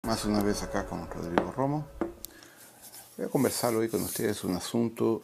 Más una vez acá con Rodrigo Romo. Voy a conversar hoy con ustedes un asunto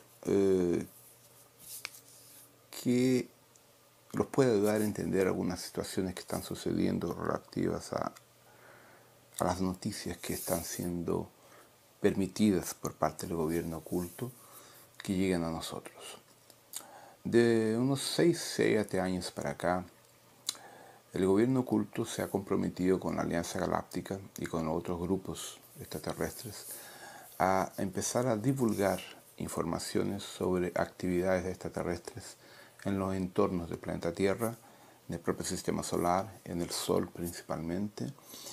que los puede ayudar a entender algunas situaciones que están sucediendo relativas a las noticias que están siendo permitidas por parte del gobierno oculto que lleguen a nosotros. De unos 6-7 años para acá, el gobierno oculto se ha comprometido con la Alianza Galáctica y con otros grupos extraterrestres a empezar a divulgar informaciones sobre actividades extraterrestres en los entornos del planeta Tierra, en el propio sistema solar, en el Sol principalmente.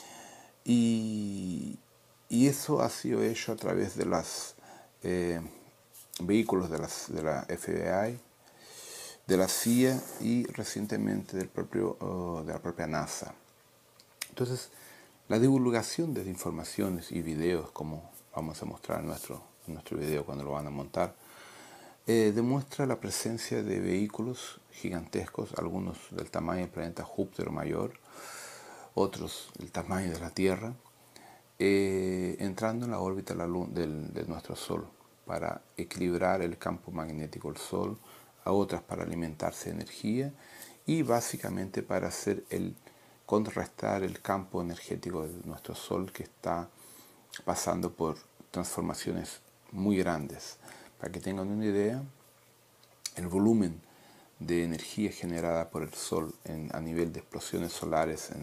Y eso ha sido hecho a través de los vehículos de la FBI, de la CIA y recientemente de la propia NASA. Entonces, la divulgación de informaciones y videos, como vamos a mostrar en nuestro video cuando lo van a montar, demuestra la presencia de vehículos gigantescos, algunos del tamaño del planeta Júpiter mayor, otros del tamaño de la Tierra, entrando en la órbita de nuestro Sol para equilibrar el campo magnético del Sol, a otras para alimentarse de energía y básicamente para contrarrestar el campo energético de nuestro Sol, que está pasando por transformaciones muy grandes. Para que tengan una idea, el volumen de energía generada por el Sol a nivel de explosiones solares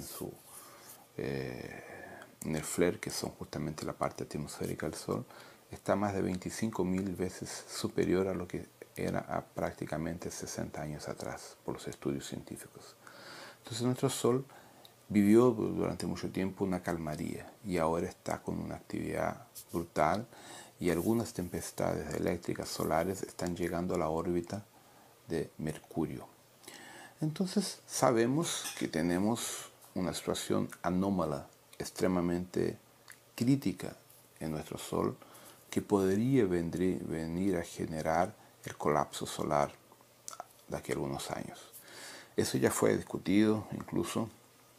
en el flare, que son justamente la parte atmosférica del Sol, está más de 25.000 veces superior a lo que era prácticamente 60 años atrás, por los estudios científicos. Entonces nuestro Sol vivió durante mucho tiempo una calmaría y ahora está con una actividad brutal, y algunas tempestades eléctricas solares están llegando a la órbita de Mercurio. Entonces sabemos que tenemos una situación anómala, extremadamente crítica en nuestro Sol, que podría venir a generar el colapso solar de aquí a algunos años. Eso ya fue discutido, incluso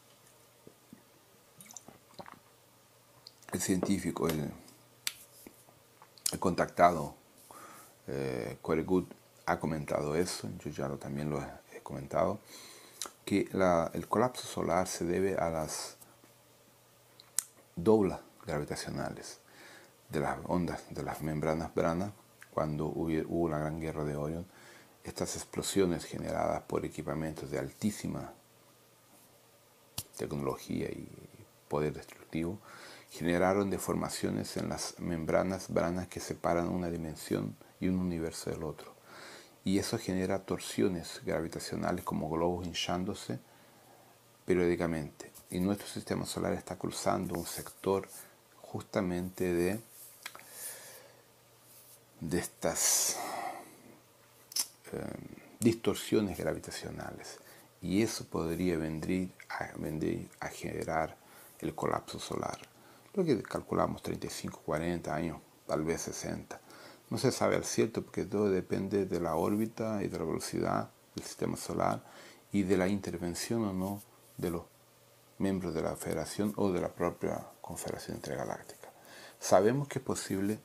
el científico, el contactado Corey Goode ha comentado eso, yo ya también lo he comentado, que el colapso solar se debe a las doblas gravitacionales de las ondas de las membranas Brana. Cuando hubo la gran guerra de Orión, estas explosiones generadas por equipamientos de altísima tecnología y poder destructivo generaron deformaciones en las membranas Brana que separan una dimensión y un universo del otro, y eso genera torsiones gravitacionales como globos hinchándose periódicamente, y nuestro sistema solar está cruzando un sector justamente de estas distorsiones gravitacionales, y eso podría venir a generar el colapso solar, lo que calculamos 35, 40 años, tal vez 60. No se sabe al cierto, porque todo depende de la órbita y de la velocidad del sistema solar y de la intervención o no de los miembros de la Federación o de la propia Confederación Intergaláctica. Sabemos que es posible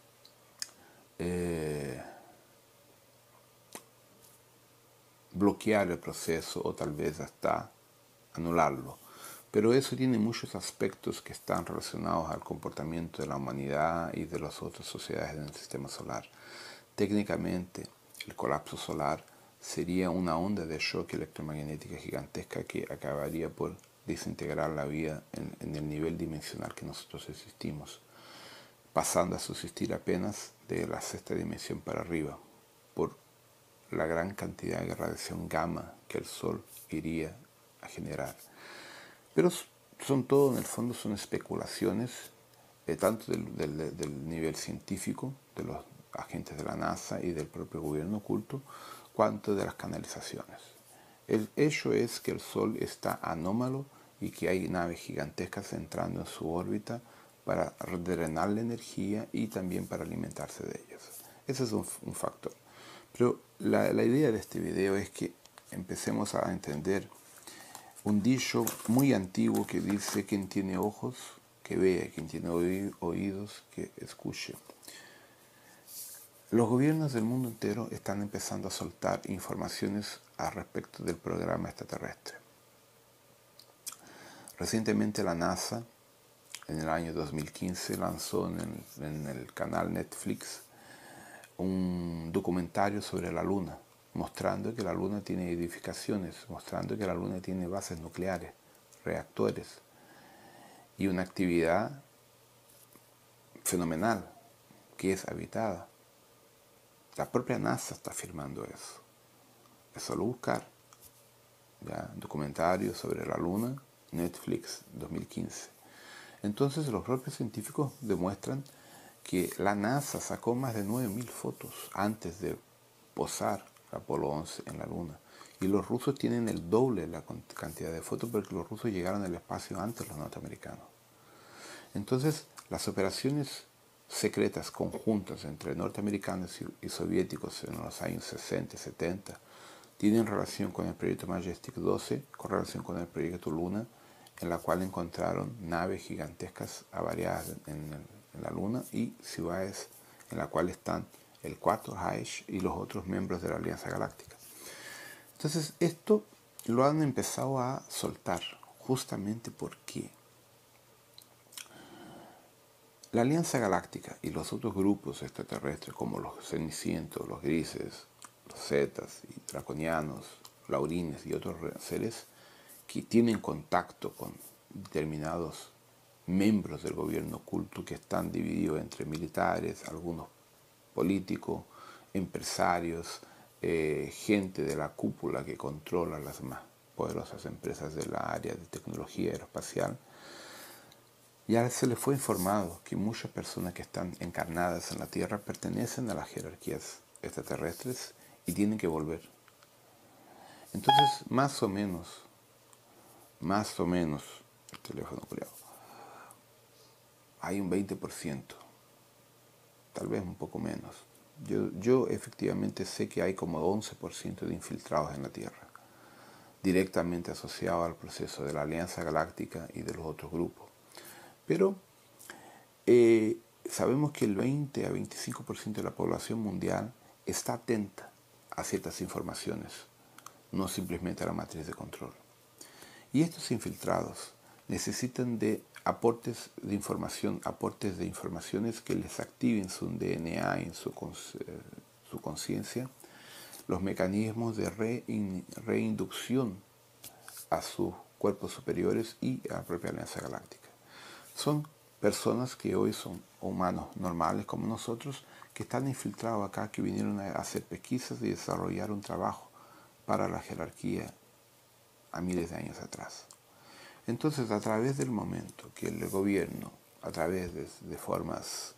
bloquear el proceso o tal vez hasta anularlo, pero eso tiene muchos aspectos que están relacionados al comportamiento de la humanidad y de las otras sociedades en el sistema solar. Técnicamente, el colapso solar sería una onda de shock electromagnética gigantesca que acabaría por desintegrar la vida en el nivel dimensional que nosotros existimos, pasando a subsistir apenas de la sexta dimensión para arriba, por la gran cantidad de radiación gamma que el Sol iría a generar. Pero son todo, en el fondo, son especulaciones, tanto del nivel científico, de los agentes de la NASA y del propio gobierno oculto, cuanto de las canalizaciones. El hecho es que el Sol está anómalo y que hay naves gigantescas entrando en su órbita para drenar la energía y también para alimentarse de ellos. Ese es un factor. Pero la idea de este video es que empecemos a entender un dicho muy antiguo que dice: quien tiene ojos, que vea, quien tiene oídos, que escuche. Los gobiernos del mundo entero están empezando a soltar informaciones al respecto del programa extraterrestre. Recientemente la NASA, en el año 2015, lanzó en el canal Netflix un documentario sobre la Luna, mostrando que la Luna tiene edificaciones, mostrando que la Luna tiene bases nucleares, reactores y una actividad fenomenal que es habitada. La propia NASA está afirmando eso. Es solo buscar. ¿Ya? Documentario sobre la Luna, Netflix 2015. Entonces los propios científicos demuestran que la NASA sacó más de 9.000 fotos antes de posar el Apolo 11 en la Luna. Y los rusos tienen el doble de la cantidad de fotos porque los rusos llegaron al espacio antes de los norteamericanos. Entonces las operaciones secretas conjuntas entre norteamericanos y soviéticos en los años 60 y 70 tienen relación con el proyecto Majestic 12, con relación con el proyecto Luna, en la cual encontraron naves gigantescas avariadas en la Luna y ciudades en la cual están el Cuarto Reich y los otros miembros de la Alianza Galáctica. Entonces esto lo han empezado a soltar justamente porque la Alianza Galáctica y los otros grupos extraterrestres como los cenicientos, los grises, los zetas y draconianos, laurines y otros seres que tienen contacto con determinados miembros del gobierno oculto que están divididos entre militares, algunos políticos, empresarios, gente de la cúpula que controla las más poderosas empresas de la área de tecnología aeroespacial. Ya se les fue informado que muchas personas que están encarnadas en la Tierra pertenecen a las jerarquías extraterrestres y tienen que volver. Entonces, más o menos, el teléfono culiao, hay un 20%, tal vez un poco menos. Yo efectivamente sé que hay como 11% de infiltrados en la Tierra, directamente asociado al proceso de la Alianza Galáctica y de los otros grupos. Pero sabemos que el 20 a 25% de la población mundial está atenta a ciertas informaciones, no simplemente a la matriz de control. Y estos infiltrados necesitan de aportes de informaciones que les activen su DNA y su conciencia, los mecanismos de reinducción a sus cuerpos superiores y a la propia Alianza Galáctica. Son personas que hoy son humanos normales como nosotros, que están infiltrados acá, que vinieron a hacer pesquisas y desarrollar un trabajo para la jerarquía a miles de años atrás. Entonces, a través del momento que el gobierno, a través de formas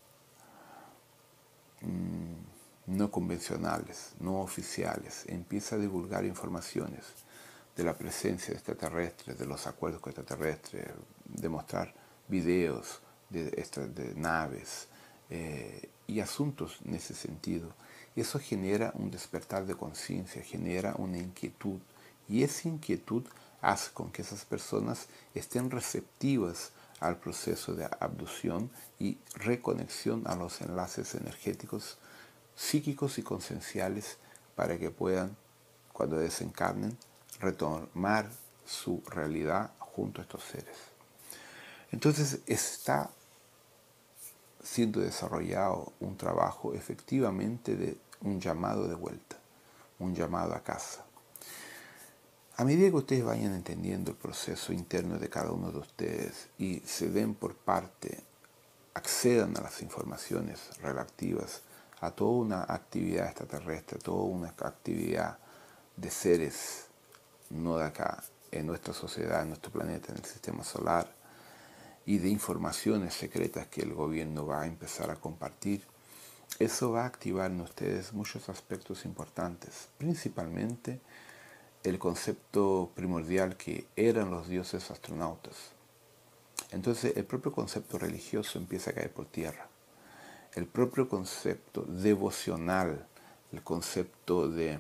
no convencionales, no oficiales, empieza a divulgar informaciones de la presencia de extraterrestres, de los acuerdos con extraterrestres, de mostrar videos de naves y asuntos en ese sentido. Eso genera un despertar de conciencia, genera una inquietud, y esa inquietud hace con que esas personas estén receptivas al proceso de abducción y reconexión a los enlaces energéticos, psíquicos y conscienciales para que puedan, cuando desencarnen, retomar su realidad junto a estos seres. Entonces está siendo desarrollado un trabajo efectivamente de un llamado de vuelta, un llamado a casa. A medida que ustedes vayan entendiendo el proceso interno de cada uno de ustedes y se den por parte, accedan a las informaciones relativas a toda una actividad extraterrestre, toda una actividad de seres no de acá, en nuestra sociedad, en nuestro planeta, en el sistema solar, y de informaciones secretas que el gobierno va a empezar a compartir, eso va a activar en ustedes muchos aspectos importantes, principalmente el concepto primordial que eran los dioses astronautas. Entonces el propio concepto religioso empieza a caer por tierra. El propio concepto devocional, el concepto de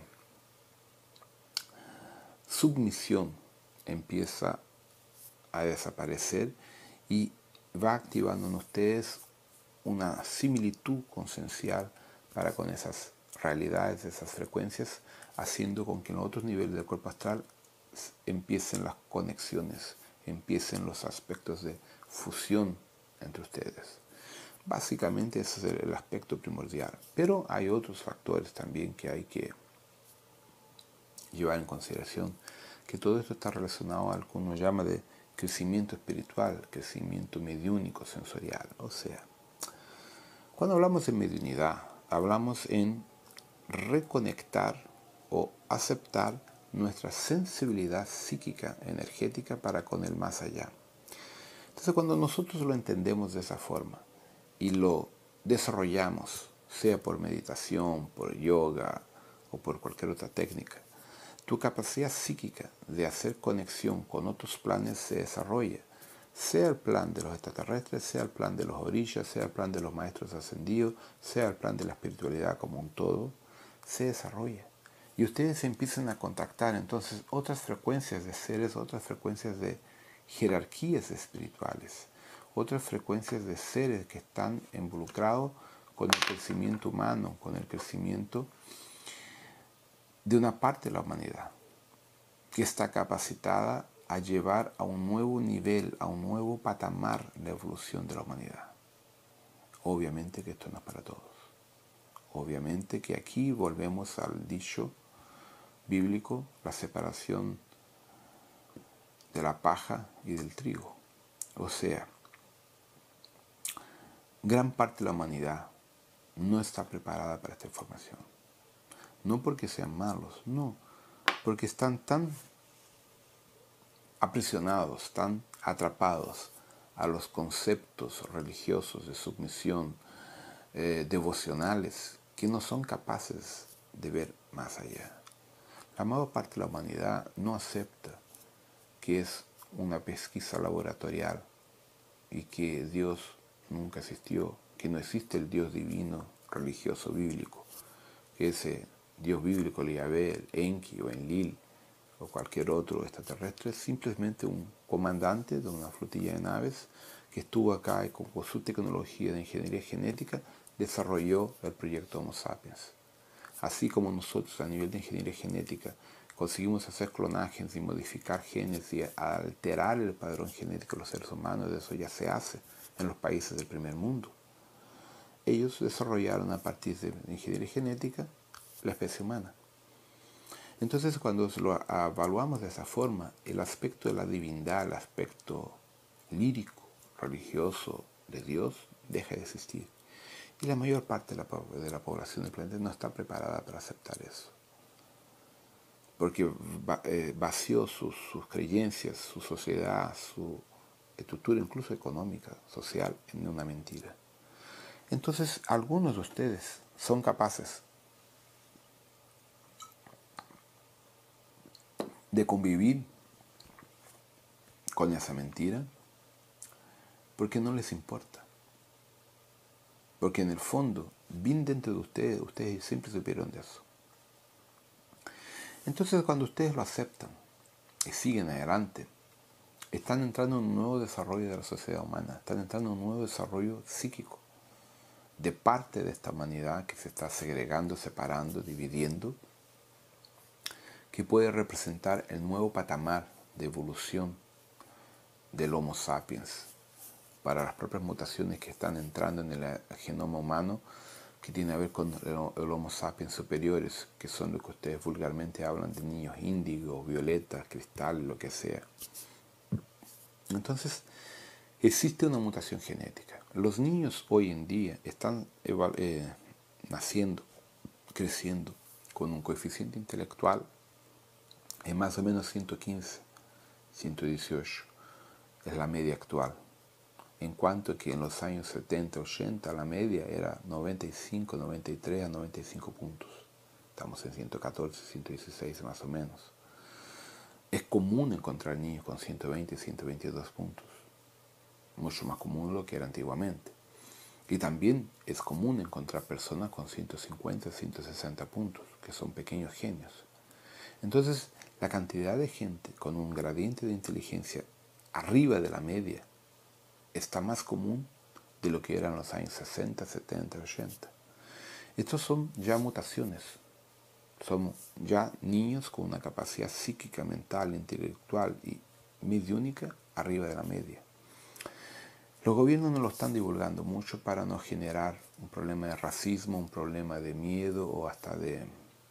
submisión empieza a desaparecer y va activando en ustedes una similitud consensual para con esas realidades, esas frecuencias, haciendo con que en los otros niveles del cuerpo astral empiecen las conexiones, empiecen los aspectos de fusión entre ustedes. Básicamente ese es el aspecto primordial, pero hay otros factores también que hay que llevar en consideración, que todo esto está relacionado a lo que uno llama de crecimiento espiritual, crecimiento mediúnico, sensorial. O sea, cuando hablamos de mediunidad, hablamos en reconectar o aceptar nuestra sensibilidad psíquica, energética para con el más allá. Entonces, cuando nosotros lo entendemos de esa forma y lo desarrollamos, sea por meditación, por yoga o por cualquier otra técnica, tu capacidad psíquica de hacer conexión con otros planes se desarrolla, sea el plan de los extraterrestres, sea el plan de los orillas, sea el plan de los maestros ascendidos, sea el plan de la espiritualidad como un todo, se desarrolla. Y ustedes se empiezan a contactar entonces otras frecuencias de seres, otras frecuencias de jerarquías espirituales, otras frecuencias de seres que están involucrados con el crecimiento humano, con el crecimiento de una parte de la humanidad que está capacitada a llevar a un nuevo nivel, a un nuevo patamar la evolución de la humanidad. Obviamente que esto no es para todos. Obviamente que aquí volvemos al dicho bíblico, la separación de la paja y del trigo. O sea, gran parte de la humanidad no está preparada para esta información. No porque sean malos, no, porque están tan aprisionados, tan atrapados a los conceptos religiosos de sumisión, devocionales, que no son capaces de ver más allá. La mayor parte de la humanidad no acepta que es una pesquisa laboratorial y que Dios nunca existió, que no existe el Dios divino, religioso, bíblico, que ese Dios bíblico, el Yahvé, el Enki o Enlil o cualquier otro extraterrestre, es simplemente un comandante de una flotilla de naves que estuvo acá y con su tecnología de ingeniería genética desarrolló el proyecto Homo sapiens. Así como nosotros a nivel de ingeniería genética conseguimos hacer clonajes y modificar genes y alterar el padrón genético de los seres humanos, de eso ya se hace en los países del primer mundo. Ellos desarrollaron a partir de ingeniería genética la especie humana. Entonces, cuando lo evaluamos de esa forma, el aspecto de la divindad, el aspecto lírico, religioso de Dios, deja de existir. Y la mayor parte de la población del planeta no está preparada para aceptar eso. Porque vació sus creencias, su sociedad, su estructura incluso económica, social, en una mentira. Entonces, algunos de ustedes son capaces de convivir con esa mentira porque no les importa. Porque en el fondo, bien dentro de ustedes siempre supieron de eso. Entonces, cuando ustedes lo aceptan y siguen adelante, están entrando en un nuevo desarrollo de la sociedad humana, están entrando en un nuevo desarrollo psíquico de parte de esta humanidad que se está segregando, separando, dividiendo, que puede representar el nuevo patamar de evolución del Homo sapiens para las propias mutaciones que están entrando en el genoma humano, que tiene a ver con el Homo sapiens superiores, que son lo que ustedes vulgarmente hablan de niños índigos, violetas, cristal, lo que sea. Entonces, existe una mutación genética. Los niños hoy en día están naciendo, creciendo, con un coeficiente intelectual en más o menos 115, 118. Es la media actual. En cuanto que en los años 70, 80 la media era 95, 93 a 95 puntos. Estamos en 114, 116 más o menos. Es común encontrar niños con 120, 122 puntos. Mucho más común de lo que era antiguamente. Y también es común encontrar personas con 150, 160 puntos, que son pequeños genios. Entonces, la cantidad de gente con un gradiente de inteligencia arriba de la media está más común de lo que eran los años 60, 70, 80. Estos son ya mutaciones, son ya niños con una capacidad psíquica, mental, intelectual y mediúnica arriba de la media. Los gobiernos no lo están divulgando mucho para no generar un problema de racismo, un problema de miedo o hasta de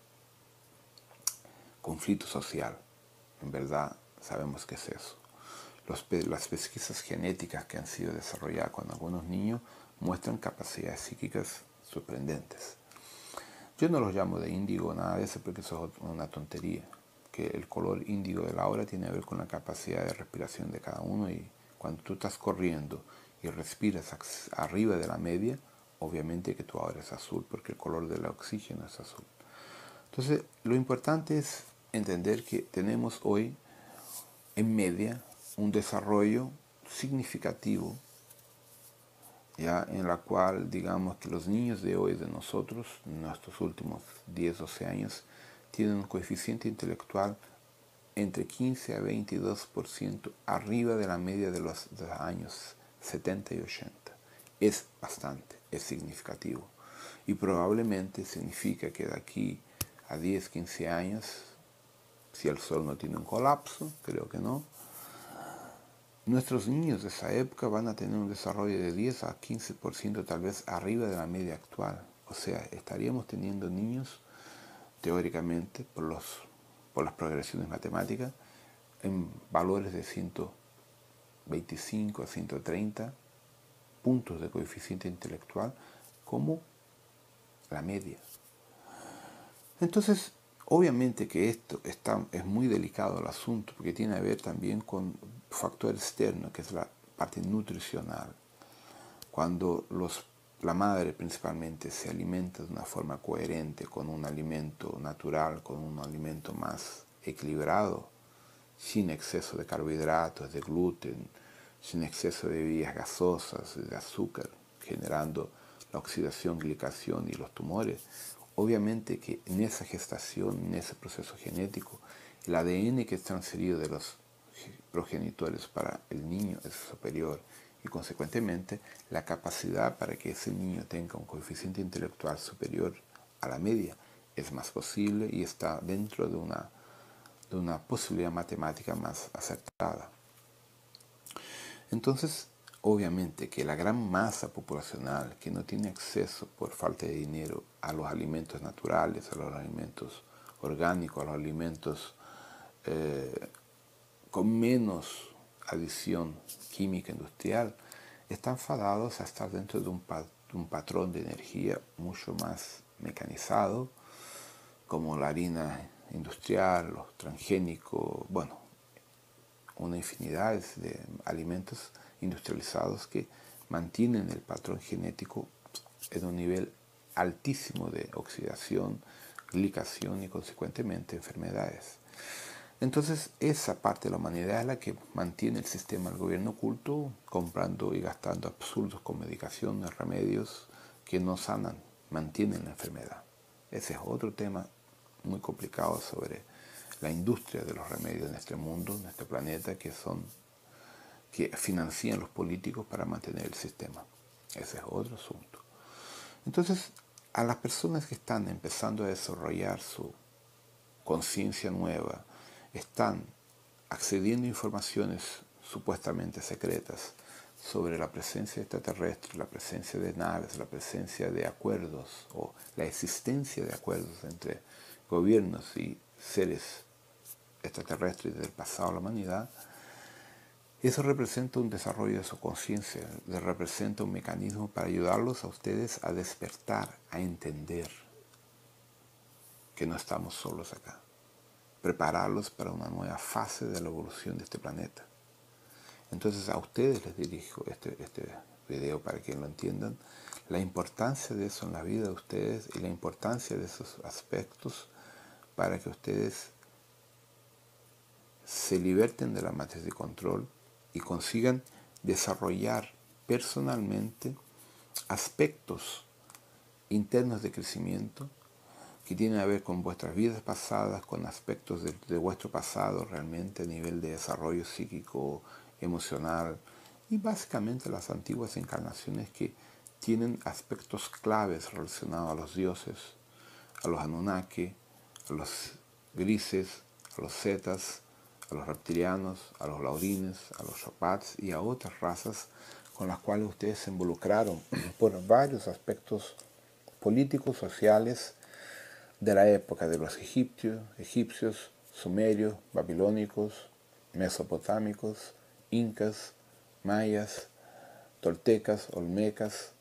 conflicto social. En verdad sabemos qué es eso. Las pesquisas genéticas que han sido desarrolladas con algunos niños muestran capacidades psíquicas sorprendentes. Yo no los llamo de índigo nada de eso porque eso es una tontería. Que el color índigo de la aura tiene que ver con la capacidad de respiración de cada uno, y cuando tú estás corriendo y respiras arriba de la media, obviamente que tu aura es azul porque el color del oxígeno es azul. Entonces, lo importante es entender que tenemos hoy en media un desarrollo significativo, ya en la cual digamos que los niños de hoy de nosotros, en nuestros últimos 10, 12 años, tienen un coeficiente intelectual entre 15 a 22% arriba de la media de los años 70 y 80. Es bastante, es significativo. Y probablemente significa que de aquí a 10, 15 años, si el Sol no tiene un colapso, creo que no, nuestros niños de esa época van a tener un desarrollo de 10 a 15% tal vez arriba de la media actual. O sea, estaríamos teniendo niños, teóricamente, por las progresiones matemáticas, en valores de 125 a 130 puntos de coeficiente intelectual como la media. Entonces, obviamente que esto es muy delicado el asunto, porque tiene que ver también con factor externo, que es la parte nutricional. Cuando la madre principalmente se alimenta de una forma coherente, con un alimento natural, con un alimento más equilibrado, sin exceso de carbohidratos, de gluten, sin exceso de bebidas gasosas, de azúcar, generando la oxidación, glicación y los tumores. Obviamente que en esa gestación, en ese proceso genético, el ADN que es transferido de los progenitores para el niño es superior, y consecuentemente la capacidad para que ese niño tenga un coeficiente intelectual superior a la media es más posible y está dentro de una posibilidad matemática más acertada. Entonces, obviamente que la gran masa poblacional que no tiene acceso por falta de dinero a los alimentos naturales, a los alimentos orgánicos, a los alimentos con menos adición química industrial, están fadados a estar dentro de un patrón de energía mucho más mecanizado, como la harina industrial, los transgénicos, bueno, una infinidad de alimentos industrializados que mantienen el patrón genético en un nivel altísimo de oxidación, glicación y consecuentemente enfermedades. Entonces esa parte de la humanidad es la que mantiene el sistema del gobierno oculto, comprando y gastando absurdos con medicaciones, remedios que no sanan, mantienen la enfermedad. Ese es otro tema muy complicado sobre la industria de los remedios en este mundo, en este planeta, que financian los políticos para mantener el sistema. Ese es otro asunto. Entonces, a las personas que están empezando a desarrollar su conciencia nueva, están accediendo a informaciones supuestamente secretas sobre la presencia extraterrestre, la presencia de naves, la presencia de acuerdos o la existencia de acuerdos entre gobiernos y seres extraterrestres del pasado de la humanidad. Eso representa un desarrollo de su conciencia, representa un mecanismo para ayudarlos a ustedes a despertar, a entender que no estamos solos acá. Prepararlos para una nueva fase de la evolución de este planeta. Entonces a ustedes les dirijo este video para que lo entiendan, la importancia de eso en la vida de ustedes y la importancia de esos aspectos para que ustedes se liberten de la matriz de control y consigan desarrollar personalmente aspectos internos de crecimiento que tienen a ver con vuestras vidas pasadas, con aspectos de vuestro pasado realmente a nivel de desarrollo psíquico, emocional y básicamente las antiguas encarnaciones que tienen aspectos claves relacionados a los dioses, a los Anunnaki, a los grises, a los zetas, a los reptilianos, a los laurines, a los shapats y a otras razas con las cuales ustedes se involucraron por varios aspectos políticos, sociales de la época de los egipcios, sumerios, babilónicos, mesopotámicos, incas, mayas, toltecas, olmecas,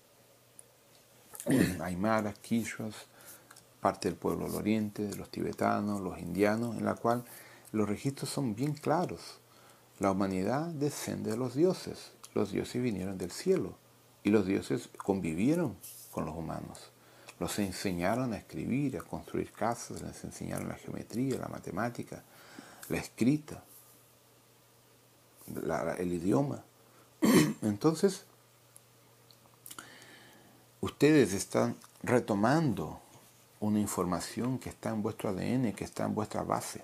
aymaras, quichuas, parte del pueblo del oriente, de los tibetanos, los indianos, en la cual los registros son bien claros. La humanidad desciende de los dioses vinieron del cielo y los dioses convivieron con los humanos. Los enseñaron a escribir, a construir casas, les enseñaron la geometría, la matemática, la escrita, el idioma. Entonces, ustedes están retomando una información que está en vuestro ADN, que está en vuestra base.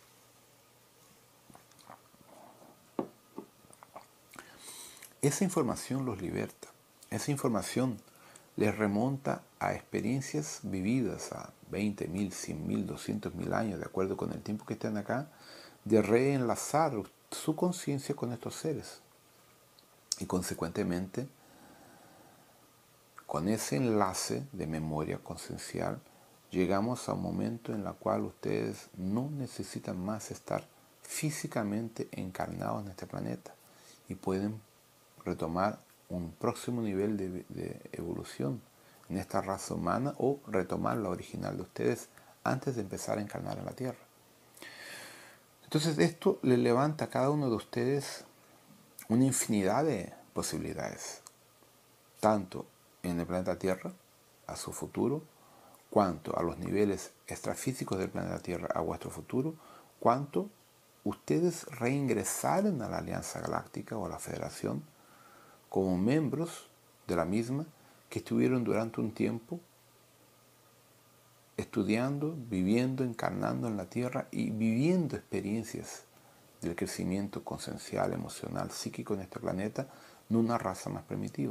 Esa información los liberta. Esa información les remonta a experiencias vividas a 20.000, 100.000, 200.000 años, de acuerdo con el tiempo que estén acá, de reenlazar su conciencia con estos seres. Y consecuentemente, con ese enlace de memoria conciencial, llegamos a un momento en el cual ustedes no necesitan más estar físicamente encarnados en este planeta y pueden retomar un próximo nivel de evolución en esta raza humana o retomar la original de ustedes antes de empezar a encarnar en la Tierra. Entonces esto le levanta a cada uno de ustedes una infinidad de posibilidades, tanto en el planeta Tierra, a su futuro, cuanto a los niveles extrafísicos del planeta Tierra, a vuestro futuro, cuanto ustedes reingresaren a la Alianza Galáctica o a la Federación como miembros de la misma que estuvieron durante un tiempo estudiando, viviendo, encarnando en la Tierra y viviendo experiencias del crecimiento consciencial, emocional, psíquico en este planeta, en una raza más primitiva.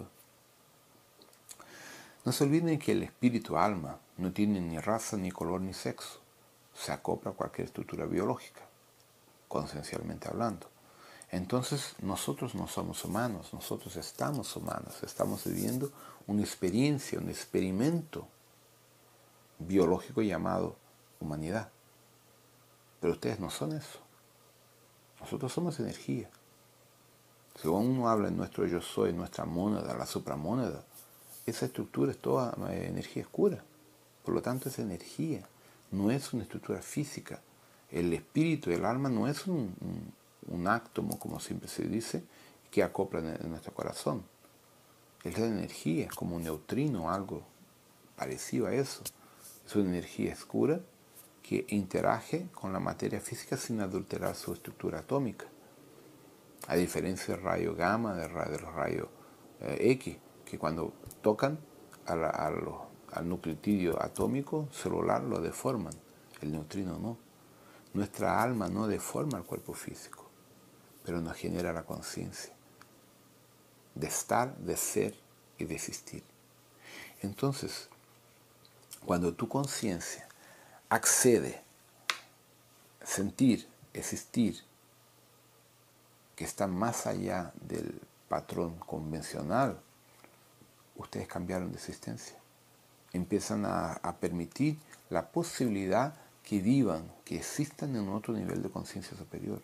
No se olviden que el espíritu alma no tiene ni raza, ni color, ni sexo. Se acopla a cualquier estructura biológica, consciencialmente hablando. Entonces nosotros no somos humanos, nosotros estamos humanos, estamos viviendo una experiencia, un experimento biológico llamado humanidad. Pero ustedes no son eso. Nosotros somos energía. Según uno habla en nuestro yo soy, nuestra mónada, la supramónada, esa estructura es toda energía oscura. Por lo tanto es energía, no es una estructura física. El espíritu, el alma no es un átomo, como siempre se dice, que acopla en nuestro corazón. Es la energía, es como un neutrino o algo parecido a eso. Es una energía oscura que interage con la materia física sin adulterar su estructura atómica. A diferencia del rayo gamma, de los rayos X, que cuando tocan al nucleotidio atómico celular lo deforman. El neutrino no. Nuestra alma no deforma el cuerpo físico, pero nos genera la conciencia de estar, de ser y de existir. Entonces, cuando tu conciencia accede a sentir, existir, que está más allá del patrón convencional, ustedes cambiaron de existencia. Empiezan a permitir la posibilidad que vivan, que existan en otro nivel de conciencia superior.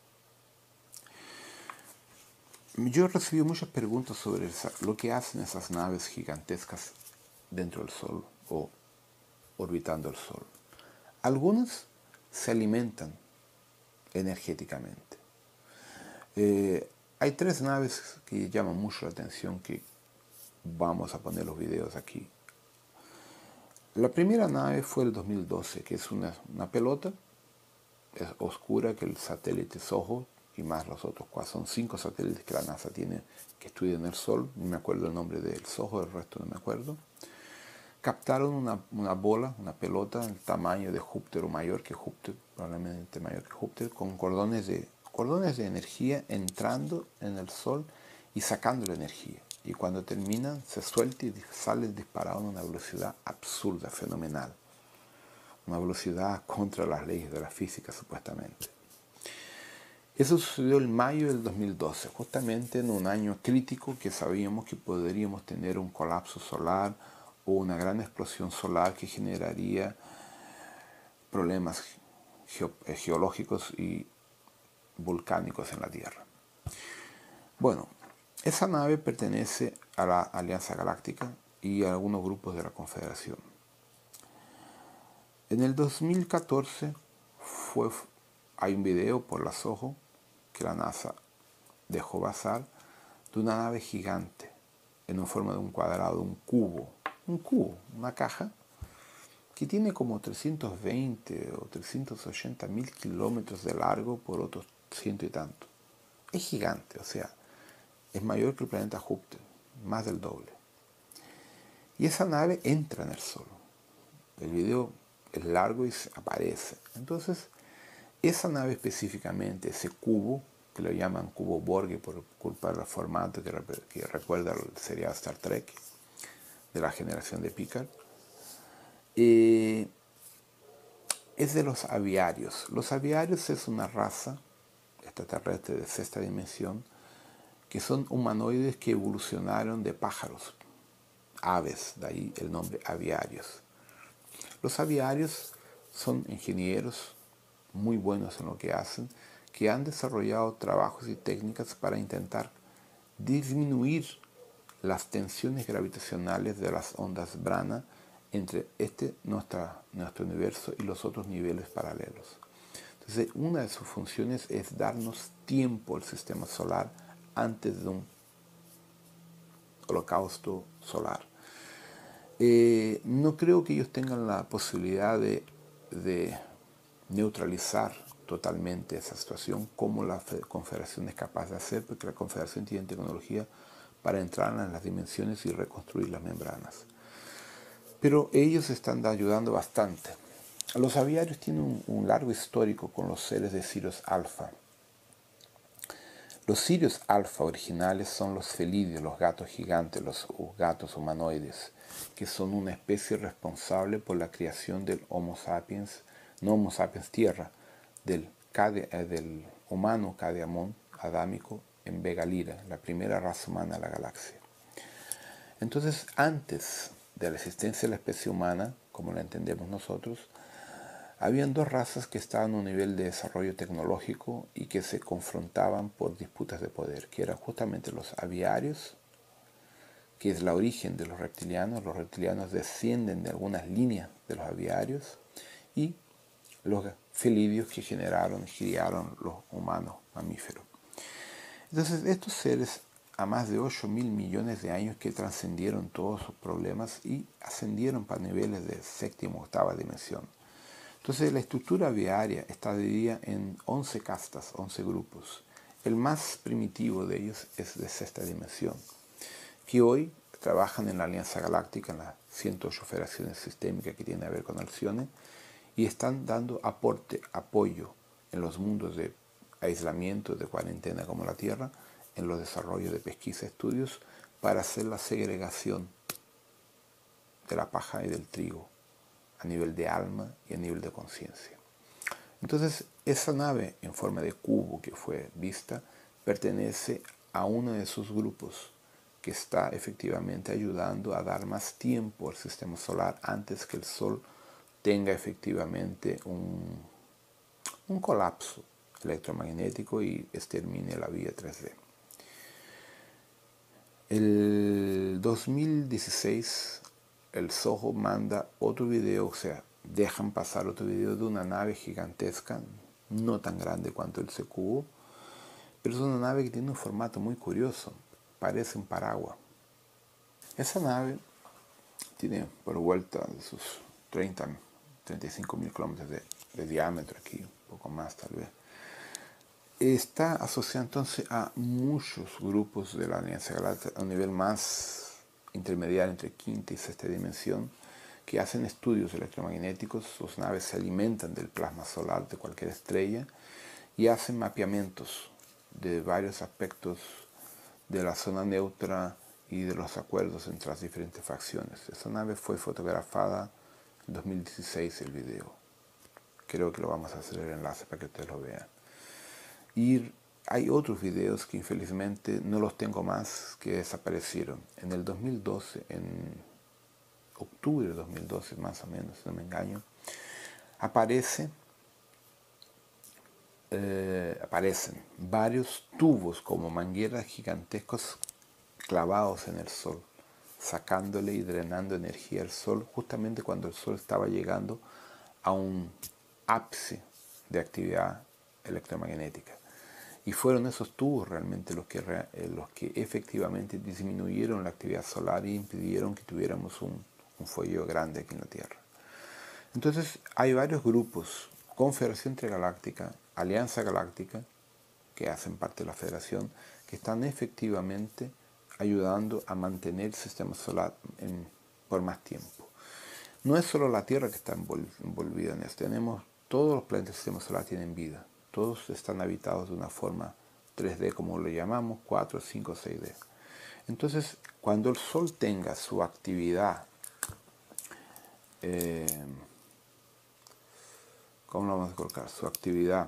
Yo he recibido muchas preguntas sobre lo que hacen esas naves gigantescas dentro del Sol o orbitando el Sol. Algunas se alimentan energéticamente. Hay 3 naves que llaman mucho la atención, que vamos a poner los videos aquí. La primera nave fue el 2012, que es una pelota, es oscura, que el satélite SOHO y más los otros 4, son 5 satélites que la NASA tiene que estudian el Sol, no me acuerdo el nombre del SOHO, el resto no me acuerdo. Captaron una bola, una pelota del tamaño de Júpiter o mayor que Júpiter, probablemente mayor que Júpiter, con cordones de cordones de energía entrando en el Sol y sacando la energía. Y cuando terminan, se suelta y sale disparado a una velocidad absurda, fenomenal. Una velocidad contra las leyes de la física, supuestamente. Eso sucedió en mayo del 2012, justamente en un año crítico que sabíamos que podríamos tener un colapso solar o una gran explosión solar que generaría problemas geológicos y volcánicos en la Tierra. Bueno, esa nave pertenece a la Alianza Galáctica y a algunos grupos de la Confederación. En el 2014 hay un video por las ojos que la NASA dejó pasar de una nave gigante en forma de un cuadrado, un cubo, una caja que tiene como 320 o 380 mil kilómetros de largo por otros ciento y tanto. Es gigante, o sea, es mayor que el planeta Júpiter, más del doble. Y esa nave entra en el Sol. El video es largo y aparece. Entonces, esa nave específicamente, ese cubo, que lo llaman cubo Borg por culpa del formato que recuerda al serial Star Trek, de la generación de Picard, es de los aviarios. Los aviarios es una raza extraterrestre de sexta dimensión que son humanoides que evolucionaron de pájaros, aves, de ahí el nombre aviarios. Los aviarios son ingenieros muy buenos en lo que hacen, que han desarrollado trabajos y técnicas para intentar disminuir las tensiones gravitacionales de las ondas Brana entre nuestro universo y los otros niveles paralelos. Entonces, una de sus funciones es darnos tiempo al sistema solar antes de un holocausto solar. No creo que ellos tengan la posibilidad de neutralizar totalmente esa situación como la Confederación es capaz de hacer, porque la Confederación tiene tecnología para entrar en las dimensiones y reconstruir las membranas. Pero ellos están ayudando bastante. Los aviarios tienen un largo histórico con los seres de Sirius Alpha. Los Sirius Alpha originales son los felidios, los gatos gigantes, los gatos humanoides, que son una especie responsable por la creación del Homo sapiens, no Homo sapiens tierra, del humano Cadiamón adámico en Vega Lira, la primera raza humana de la galaxia. Entonces, antes de la existencia de la especie humana, como la entendemos nosotros, habían dos razas que estaban a un nivel de desarrollo tecnológico y que se confrontaban por disputas de poder, que eran justamente los aviarios, que es la origen de los reptilianos. Los reptilianos descienden de algunas líneas de los aviarios, y los felidios que criaron los humanos mamíferos. Entonces, estos seres a más de 8.000 millones de años que trascendieron todos sus problemas y ascendieron para niveles de séptima o octava dimensión. Entonces, la estructura aviaria está dividida en 11 castas, 11 grupos. El más primitivo de ellos es de sexta dimensión, que hoy trabajan en la Alianza Galáctica, en las 108 federaciones sistémicas que tienen que ver con Alcione, y están dando apoyo en los mundos de aislamiento, de cuarentena como la Tierra, en los desarrollos de pesquisa y estudios para hacer la segregación de la paja y del trigo a nivel de alma y a nivel de conciencia. Entonces, esa nave en forma de cubo que fue vista pertenece a uno de sus grupos que está efectivamente ayudando a dar más tiempo al sistema solar antes que el Sol tenga efectivamente un colapso electromagnético y extermine la vía 3D. El 2016 el Soho manda otro video, o sea, dejan pasar otro video de una nave gigantesca, no tan grande cuanto el cubo, pero es una nave que tiene un formato muy curioso, parece un paraguas. Esa nave tiene por vuelta de sus 35 mil kilómetros de diámetro aquí, un poco más tal vez. Está asociada entonces a muchos grupos de la Alianza Galáctica a un nivel más intermediario entre quinta y sexta dimensión, que hacen estudios electromagnéticos. Sus naves se alimentan del plasma solar de cualquier estrella y hacen mapeamientos de varios aspectos de la zona neutra y de los acuerdos entre las diferentes facciones. Esa nave fue fotografada en 2016, el video. Creo que lo vamos a hacer el enlace para que ustedes lo vean. Y hay otros videos que infelizmente no los tengo más, que desaparecieron. En el 2012, en octubre de 2012 más o menos, si no me engaño, aparecen varios tubos como mangueras gigantescos clavados en el Sol, sacándole y drenando energía al Sol justamente cuando el Sol estaba llegando a un ápice de actividad electromagnética. Y fueron esos tubos realmente los que efectivamente disminuyeron la actividad solar y impidieron que tuviéramos un fuego grande aquí en la Tierra. Entonces hay varios grupos, Confederación Intergaláctica, Alianza Galáctica, que hacen parte de la Federación, que están efectivamente ayudando a mantener el sistema solar por más tiempo. No es solo la Tierra que está envolvida en esto, todos los planetas del sistema solar tienen vida, todos están habitados de una forma 3D, como lo llamamos, 4, 5, 6D. Entonces, cuando el Sol tenga su actividad, ¿cómo lo vamos a colocar? Su actividad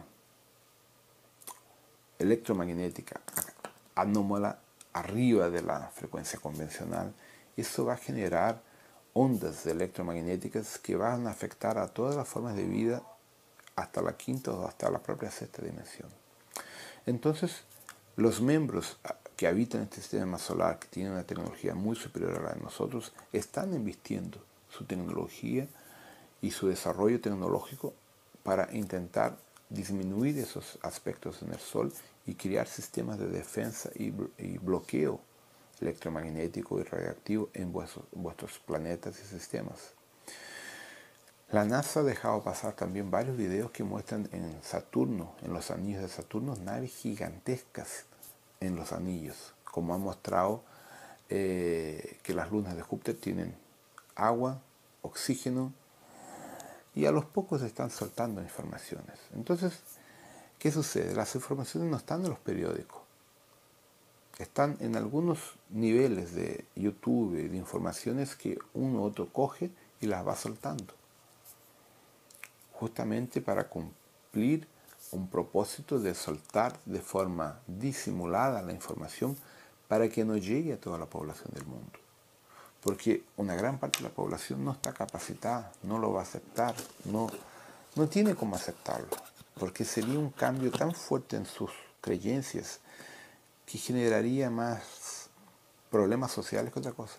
electromagnética anómala arriba de la frecuencia convencional, eso va a generar ondas electromagnéticas que van a afectar a todas las formas de vida hasta la quinta o hasta la propia sexta dimensión. Entonces, los miembros que habitan este sistema solar, que tienen una tecnología muy superior a la de nosotros, están invirtiendo su tecnología y su desarrollo tecnológico para intentar disminuir esos aspectos en el Sol y crear sistemas de defensa y bloqueo electromagnético y radiactivo en vuestros planetas y sistemas. La NASA ha dejado pasar también varios videos que muestran en Saturno, en los anillos de Saturno, naves gigantescas en los anillos, como ha mostrado que las lunas de Júpiter tienen agua, oxígeno, y a los pocos están soltando informaciones. Entonces, ¿qué sucede? Las informaciones no están en los periódicos, están en algunos niveles de YouTube, de informaciones que uno u otro coge y las va soltando, justamente para cumplir un propósito de soltar de forma disimulada la información para que no llegue a toda la población del mundo. Porque una gran parte de la población no está capacitada, no lo va a aceptar, no tiene cómo aceptarlo, porque sería un cambio tan fuerte en sus creencias que generaría más problemas sociales que otra cosa.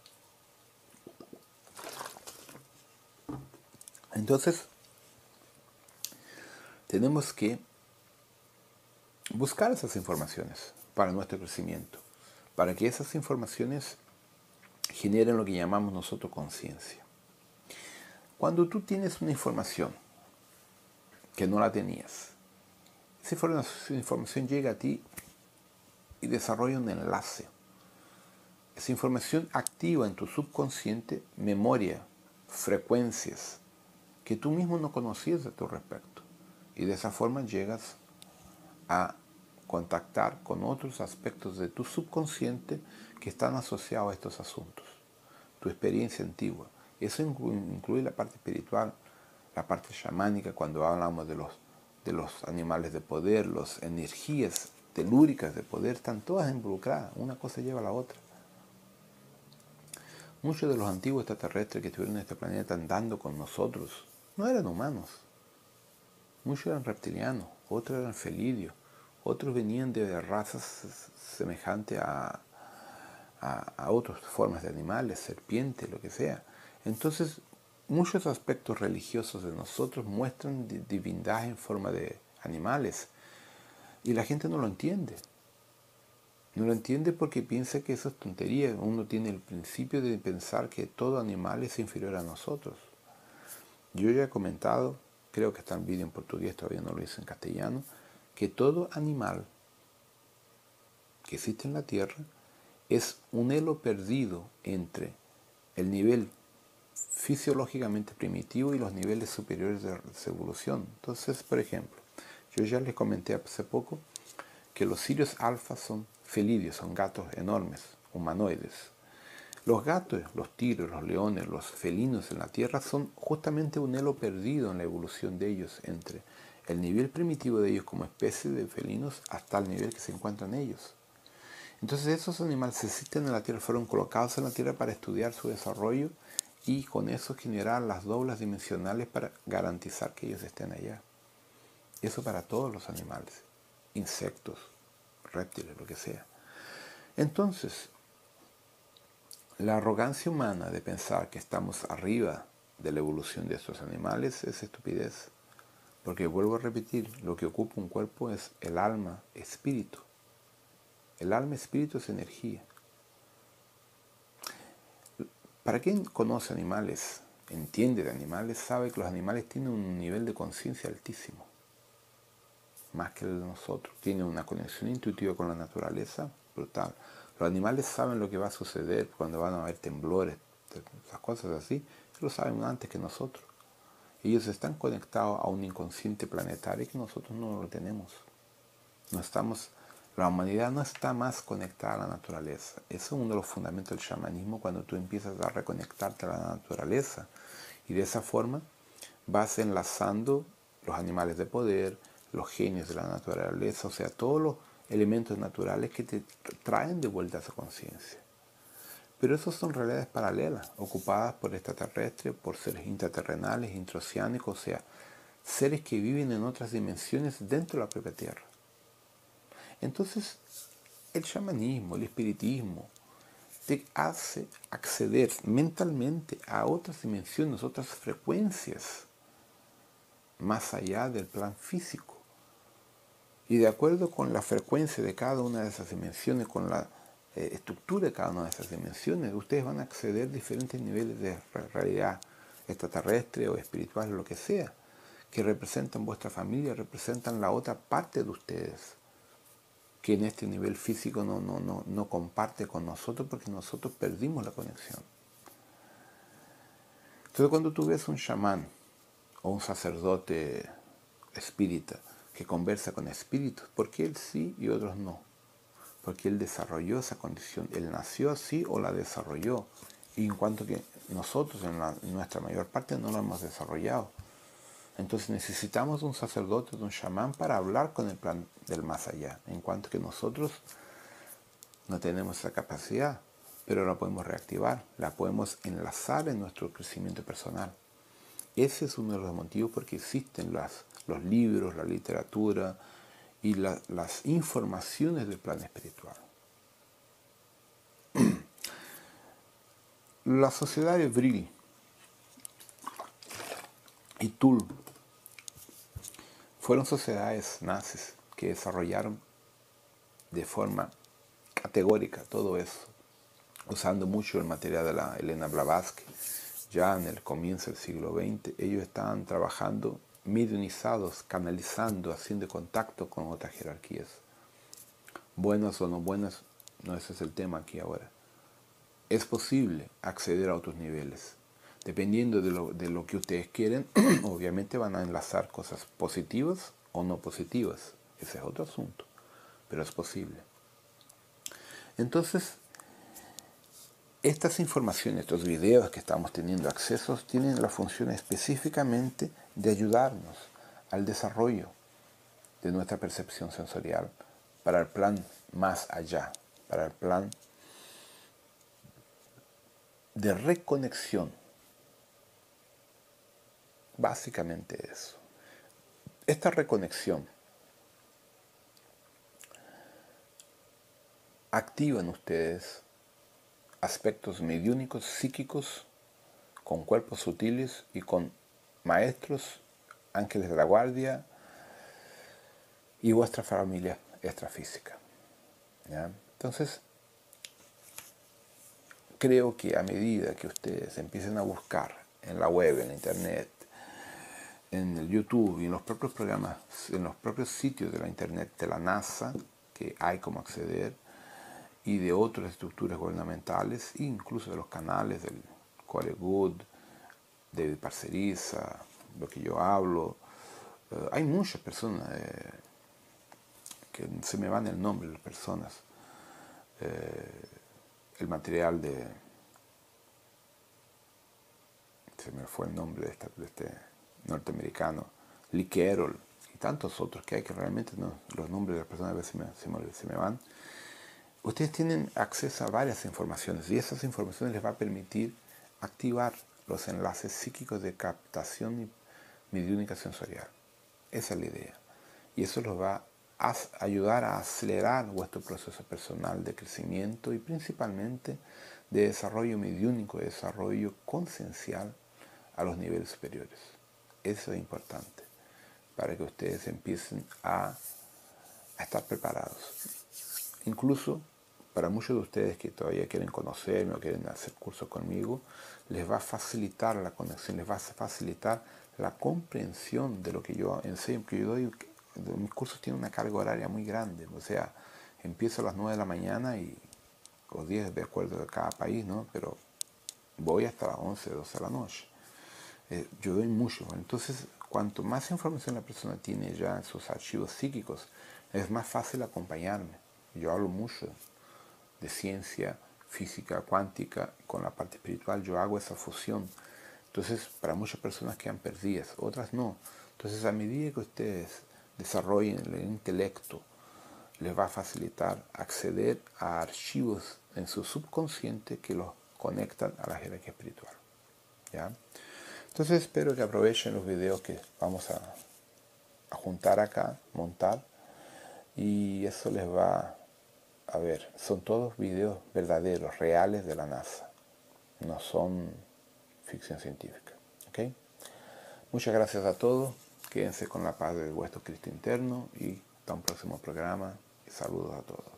Entonces, tenemos que buscar esas informaciones para nuestro crecimiento, para que esas informaciones generen lo que llamamos nosotros conciencia. Cuando tú tienes una información que no la tenías, esa información llega a ti y desarrolla un enlace. Esa información activa en tu subconsciente memoria, frecuencias que tú mismo no conocías de tu respecto. Y de esa forma llegas a contactar con otros aspectos de tu subconsciente que están asociados a estos asuntos. Tu experiencia antigua. Eso incluye la parte espiritual, la parte chamánica, cuando hablamos de los animales de poder, las energías telúricas de poder, están todas involucradas. Una cosa lleva a la otra. Muchos de los antiguos extraterrestres que estuvieron en este planeta andando con nosotros no eran humanos. Muchos eran reptilianos, otros eran felidios, otros venían de razas semejantes a otras formas de animales, serpientes, lo que sea. Entonces, muchos aspectos religiosos de nosotros muestran divindad en forma de animales y la gente no lo entiende. No lo entiende porque piensa que eso es tontería. Uno tiene el principio de pensar que todo animal es inferior a nosotros. Yo ya he comentado, creo que está en vídeo en portugués, todavía no lo hice en castellano, que todo animal que existe en la Tierra es un elo perdido entre el nivel fisiológicamente primitivo y los niveles superiores de evolución. Entonces, por ejemplo, Yo ya les comenté hace poco que los cirios alfa son felidios, son gatos enormes, humanoides. Los gatos, los tigres, los leones, los felinos en la Tierra son justamente un elo perdido en la evolución de ellos entre el nivel primitivo de ellos como especie de felinos hasta el nivel que se encuentran ellos. Entonces esos animales existen en la Tierra, fueron colocados en la Tierra para estudiar su desarrollo y con eso generar las doblas dimensionales para garantizar que ellos estén allá. Eso para todos los animales, insectos, reptiles, lo que sea. Entonces, la arrogancia humana de pensar que estamos arriba de la evolución de estos animales es estupidez. Porque vuelvo a repetir, lo que ocupa un cuerpo es el alma, espíritu. El alma, espíritu es energía. Para quien conoce animales, entiende de animales, sabe que los animales tienen un nivel de conciencia altísimo. Más que el de nosotros. Tienen una conexión intuitiva con la naturaleza brutal. Los animales saben lo que va a suceder cuando van a haber temblores, esas cosas así, lo saben antes que nosotros. Ellos están conectados a un inconsciente planetario que nosotros no lo tenemos. La humanidad no está más conectada a la naturaleza. Eso es uno de los fundamentos del chamanismo, cuando tú empiezas a reconectarte a la naturaleza. Y de esa forma vas enlazando los animales de poder, los genios de la naturaleza, o sea, todos los elementos naturales que te traen de vuelta a esa conciencia. Pero esos son realidades paralelas, ocupadas por extraterrestres, por seres intraterrenales, intraoceánicos, o sea, seres que viven en otras dimensiones dentro de la propia Tierra. Entonces, el chamanismo, el espiritismo, te hace acceder mentalmente a otras dimensiones, otras frecuencias, más allá del plan físico. Y de acuerdo con la frecuencia de cada una de esas dimensiones, con la estructura de cada una de esas dimensiones, ustedes van a acceder a diferentes niveles de realidad extraterrestre o espiritual, lo que sea, que representan vuestra familia, representan la otra parte de ustedes, que en este nivel físico no comparte con nosotros porque nosotros perdimos la conexión. Entonces cuando tú ves un chamán o un sacerdote espírita que conversa con espíritus, ¿por qué él sí y otros no? Porque él desarrolló esa condición, él nació así o la desarrolló, y en cuanto que nosotros en nuestra mayor parte no lo hemos desarrollado. Entonces necesitamos de un sacerdote, de un chamán para hablar con el plan del más allá, en cuanto que nosotros no tenemos esa capacidad, pero la podemos reactivar, la podemos enlazar en nuestro crecimiento personal. Ese es uno de los motivos por qué existen los libros, la literatura y las informaciones del plan espiritual. La sociedad de Vril y Tul fueron sociedades nazis que desarrollaron de forma categórica todo eso, usando mucho el material de la Elena Blavatsky. Ya en el comienzo del siglo XX, ellos estaban trabajando mediunizados, canalizando, haciendo contacto con otras jerarquías. Buenas o no buenas, no ese es el tema aquí ahora. Es posible acceder a otros niveles. Dependiendo de lo que ustedes quieren, obviamente van a enlazar cosas positivas o no positivas. Ese es otro asunto, pero es posible. Entonces, estas informaciones, estos videos que estamos teniendo acceso, tienen la función específicamente de ayudarnos al desarrollo de nuestra percepción sensorial para el plan más allá, para el plan de reconexión. Básicamente eso. Esta reconexión activa en ustedes aspectos mediúnicos, psíquicos, con cuerpos sutiles y con maestros, ángeles de la guardia y vuestra familia extrafísica. ¿Ya? Entonces, creo que a medida que ustedes empiecen a buscar en la web, en la internet, en el YouTube y en los propios programas, en los propios sitios de la internet de la NASA, que hay como acceder, y de otras estructuras gubernamentales, incluso de los canales del Core Good, de Parceriza, lo que yo hablo, Hay muchas personas que se me van el nombre de las personas. El material de... Se me fue el nombre de este norteamericano, Lee Carroll y tantos otros que hay que realmente no, los nombres de las personas a veces se me van. Ustedes tienen acceso a varias informaciones y esas informaciones les va a permitir activar los enlaces psíquicos de captación y mediúnica sensorial. Esa es la idea. Y eso los va a ayudar a acelerar vuestro proceso personal de crecimiento y principalmente de desarrollo mediúnico, de desarrollo conciencial a los niveles superiores. Eso es importante para que ustedes empiecen a estar preparados. Incluso para muchos de ustedes que todavía quieren conocerme o quieren hacer cursos conmigo, les va a facilitar la conexión, les va a facilitar la comprensión de lo que yo enseño, que yo doy. Mis cursos tienen una carga horaria muy grande, o sea, empiezo a las 9 de la mañana o 10 de acuerdo a cada país, ¿no? Pero voy hasta las 11, 12 de la noche. Yo doy mucho, entonces cuanto más información la persona tiene ya en sus archivos psíquicos, es más fácil acompañarme. Yo hablo mucho de ciencia, física cuántica, con la parte espiritual, yo hago esa fusión. Entonces, para muchas personas quedan perdidas, otras no. Entonces, a medida que ustedes desarrollen el intelecto, les va a facilitar acceder a archivos en su subconsciente que los conectan a la jerarquía espiritual. ¿Ya? Entonces, espero que aprovechen los videos que vamos a juntar acá, montar, y eso les va a ver. Son todos videos verdaderos, reales de la NASA. No son ficción científica. ¿Okay? Muchas gracias a todos. Quédense con la paz de vuestro Cristo interno y hasta un próximo programa. Y saludos a todos.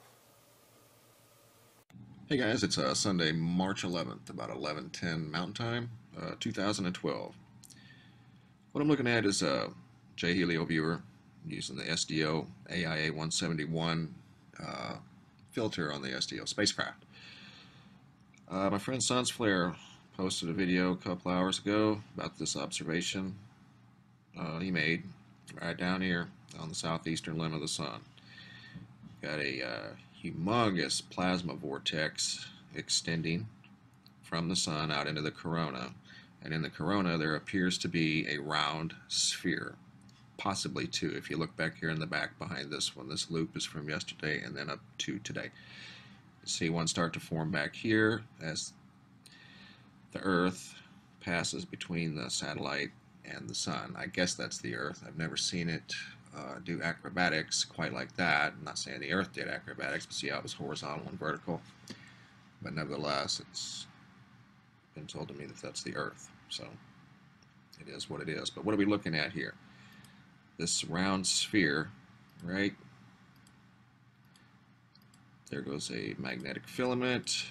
Hey guys, it's Sunday, March 11th, about 11:10 Mountain Time, 2012. What I'm looking at is a J Helio viewer using the SDO AIA 171 filter on the SDO spacecraft. My friend Sunsflare posted a video a couple hours ago about this observation he made right down here on the southeastern limb of the sun. Got a humongous plasma vortex extending from the sun out into the corona, and in the corona there appears to be a round sphere, possibly two. If you look back here in the back behind this one, this loop is from yesterday and then up to today. You see one start to form back here as the Earth passes between the satellite and the sun. I guess that's the Earth. I've never seen it do acrobatics quite like that. I'm not saying the Earth did acrobatics, but see how it was horizontal and vertical. But nevertheless, it's been told to me that that's the Earth. So it is what it is. But what are we looking at here? This round sphere, right? There goes a magnetic filament.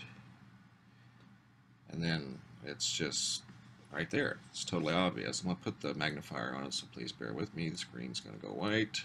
And then it's just right there. It's totally obvious. I'm going to put the magnifier on it, so please bear with me. The screen's going to go white.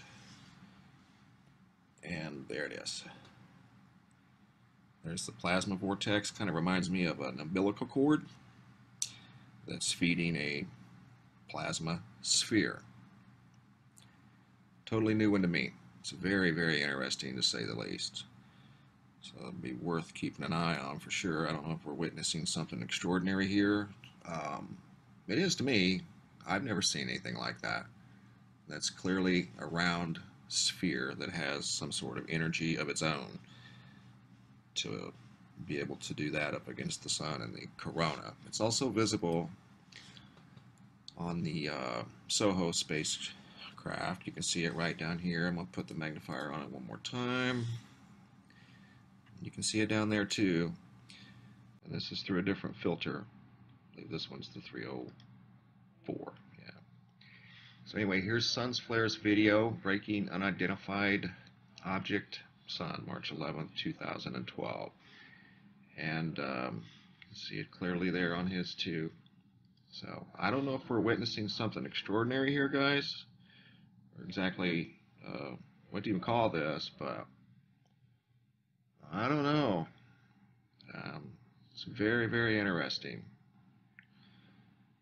And there it is. There's the plasma vortex. Kind of reminds me of an umbilical cord that's feeding a plasma sphere. Totally new one to me. It's very, very interesting to say the least. So it'll be worth keeping an eye on for sure. I don't know if we're witnessing something extraordinary here. It is to me. I've never seen anything like that. That's clearly a round sphere that has some sort of energy of its own to be able to do that up against the sun and the corona. It's also visible on the SOHO spacecraft. You can see it right down here. I'm going to put the magnifier on it one more time. You can see it down there too. And this is through a different filter. I believe this one's the 304. Yeah. So anyway, here's Sunsflare's video, Breaking Unidentified Object, Sun, March 11th, 2012. And you can see it clearly there on his too. So I don't know if we're witnessing something extraordinary here, guys, or exactly what do you call this, but I don't know. It's very, very interesting.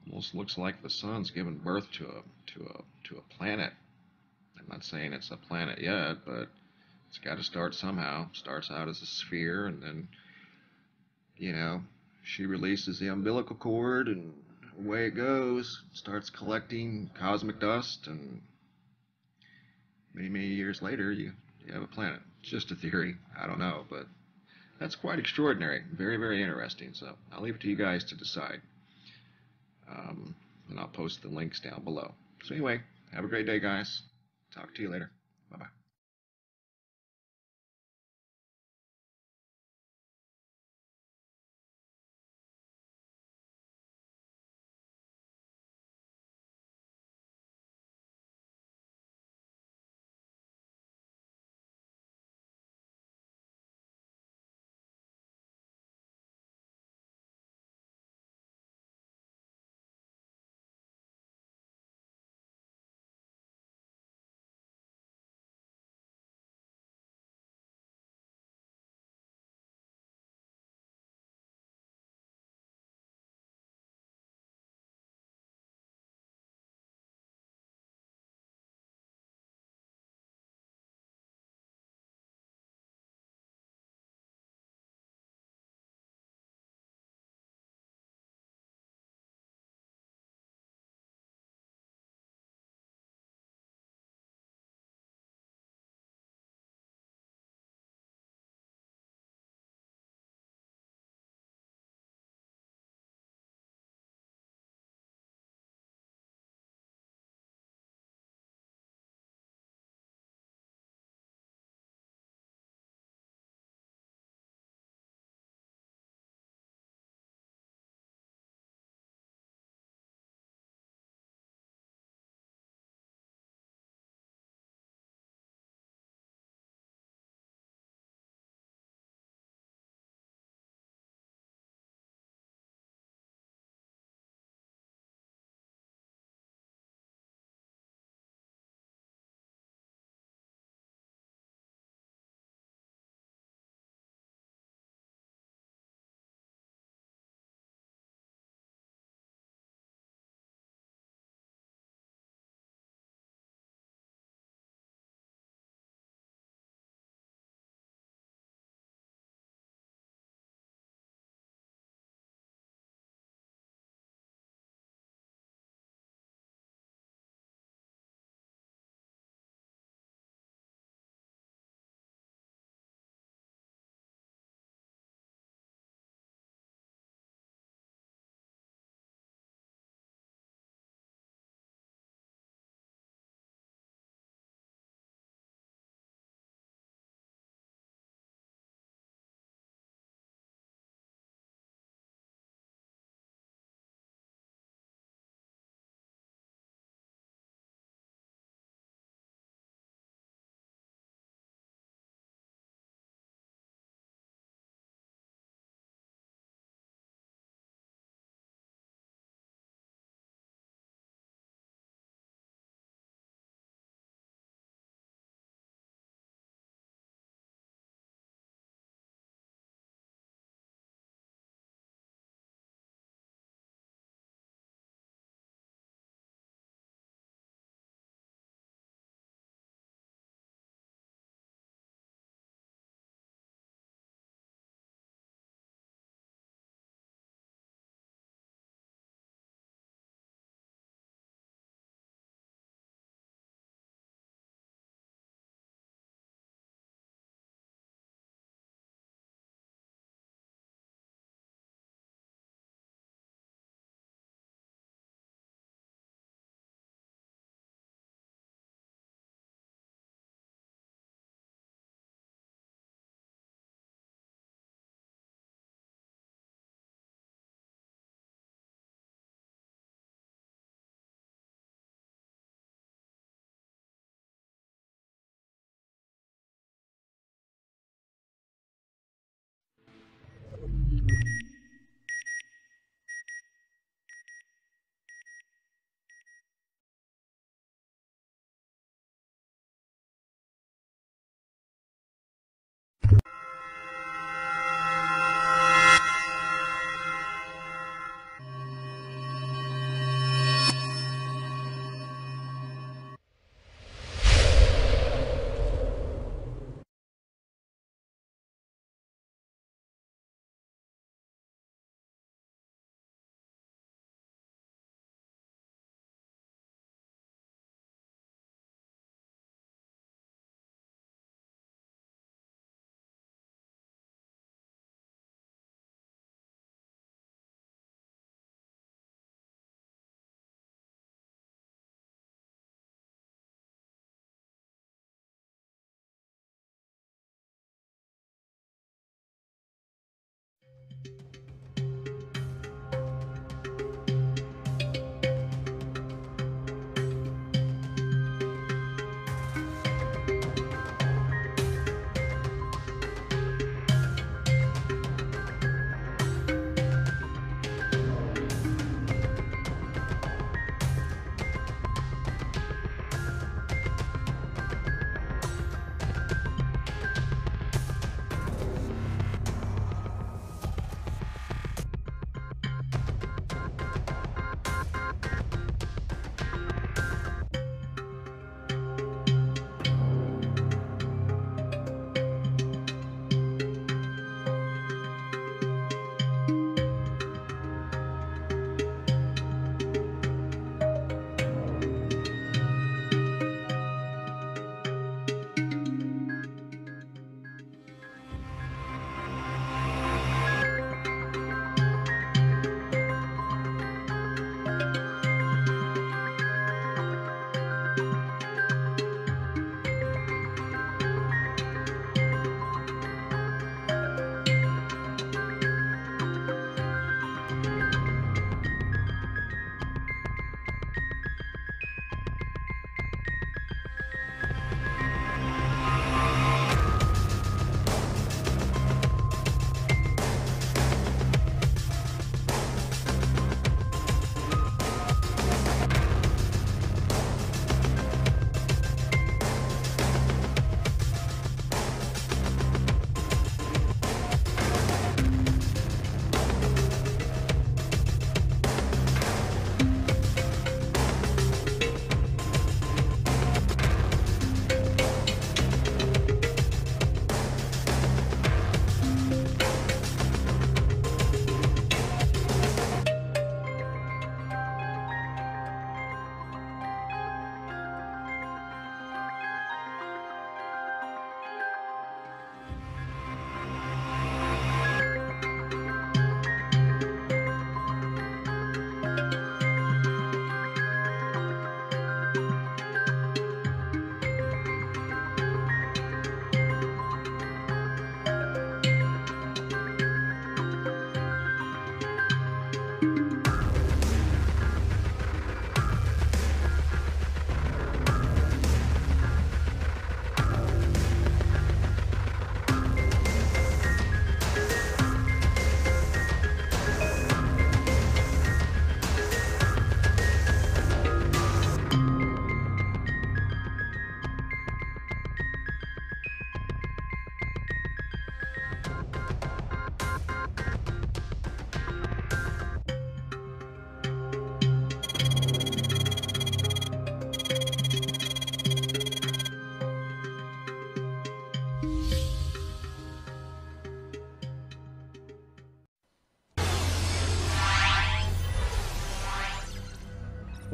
Almost looks like the sun's given birth to a planet. I'm not saying it's a planet yet, but it's got to start somehow. Starts out as a sphere, and then, you know, she releases the umbilical cord, and away it goes. Starts collecting cosmic dust, and many, many years later, you have a planet. It's just a theory. I don't know, but that's quite extraordinary. Very, very interesting. So I'll leave it to you guys to decide. Um, and I'll post the links down below. So anyway, have a great day, guys. Talk to you later. Bye bye.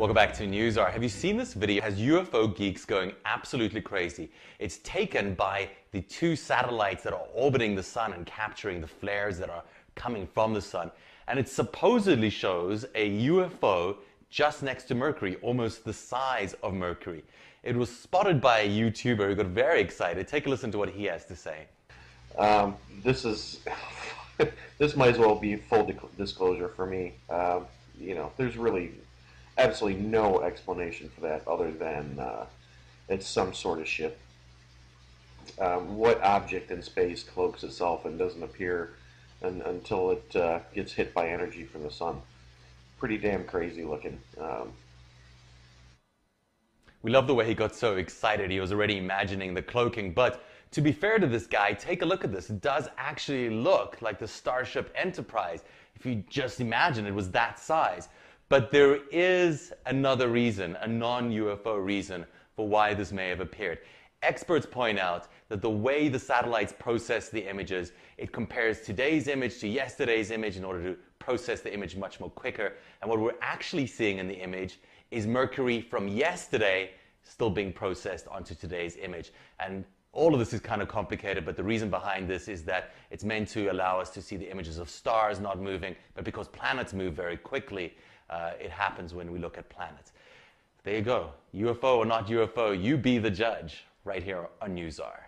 Welcome back to NewsR. Have you seen this video? It has UFO geeks going absolutely crazy. It's taken by the 2 satellites that are orbiting the sun and capturing the flares that are coming from the sun. And it supposedly shows a UFO just next to Mercury, almost the size of Mercury. It was spotted by a YouTuber who got very excited. Take a listen to what he has to say. This is this might as well be full disclosure for me. You know, there's really absolutely no explanation for that other than it's some sort of ship. What object in space cloaks itself and doesn't appear until it gets hit by energy from the sun? Pretty damn crazy looking. We love the way he got so excited. He was already imagining the cloaking. But to be fair to this guy, take a look at this. It does actually look like the Starship Enterprise, if you just imagine it was that size. But there is another reason, a non-UFO reason, for why this may have appeared. Experts point out that the way the satellites process the images, it compares today's image to yesterday's image in order to process the image much more quicker. And what we're actually seeing in the image is Mercury from yesterday still being processed onto today's image. And all of this is kind of complicated, but the reason behind this is that it's meant to allow us to see the images of stars not moving, but because planets move very quickly, it happens when we look at planets. There you go. UFO or not UFO, you be the judge right here on NewsR.